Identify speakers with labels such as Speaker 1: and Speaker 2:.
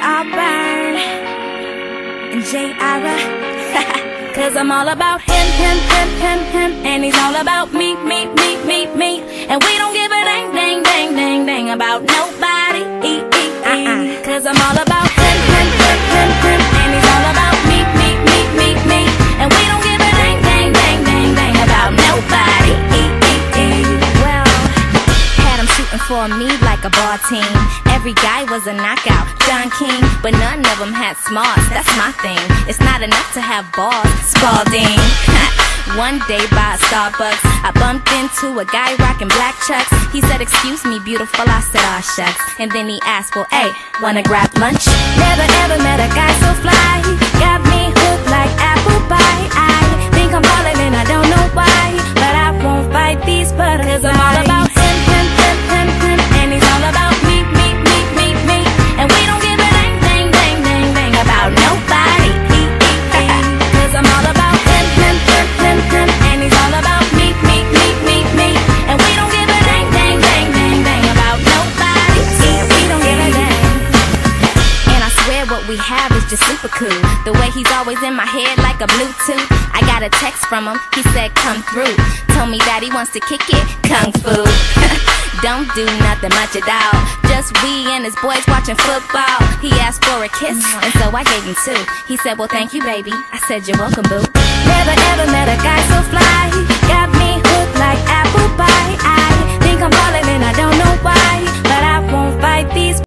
Speaker 1: Auburn and J. Ira. Cause I'm all about him, and he's all about me. And we don't give a dang about nobody. Cause I'm all about him, and he's all about me. And we don't give a dang about nobody. Well, had him shooting for me like a ball team. Every guy was a knockout, Don King, but none of them had smarts. That's my thing. It's not enough to have balls, Spalding. One day by a Starbucks, I bumped into a guy rocking black chucks. He said, "Excuse me, beautiful." I said, "Aw, shucks." And then he asked, "Well, hey, wanna grab lunch?" Never ever met a guy so fly. Got me hooked like apple pie. I think I'm falling and I don't know why, but I won't fight these butterflies. Cause I'm all about him, and he's all about me. And we don't give a dang about nobody. Cause I'm all about him, and he's all about me. And we don't give a dang about nobody. We don't give a dang. And I swear what we have is just super cool. The way he's always in my head like a Bluetooth. I got a text from him, he said come through. Told me that he wants to kick it, kung fu. Don't do nothing much at all. Just we and his boys watching football. He asked for a kiss, and so I gave him two. He said, "Well, thank you, baby." I said, "You're welcome, boo." Never ever met a guy so fly. Got me hooked like apple pie. I think I'm falling and I don't know why, but I won't fight these